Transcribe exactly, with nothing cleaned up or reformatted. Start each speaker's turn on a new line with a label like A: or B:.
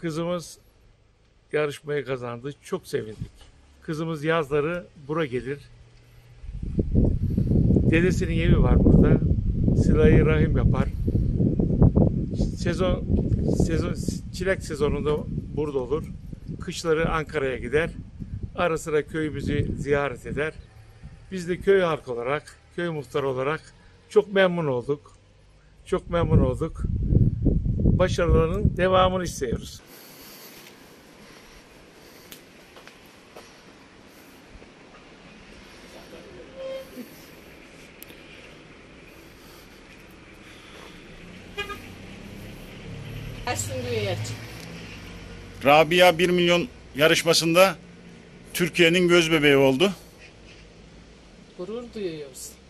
A: Kızımız yarışmayı kazandı. Çok sevindik. Kızımız yazları bura gelir. Dedesinin evi var burada. Sıla-i Rahim yapar. Sezon, sezon çilek sezonunda burada olur. Kışları Ankara'ya gider. Ara sıra köyümüzü ziyaret eder. Biz de köy halkı olarak, köy muhtarı olarak çok memnun olduk. Çok memnun olduk. Başarılarının devamını istiyoruz.
B: Rabia bir milyon yarışmasında Türkiye'nin göz bebeği oldu.
C: Gurur duyuyoruz.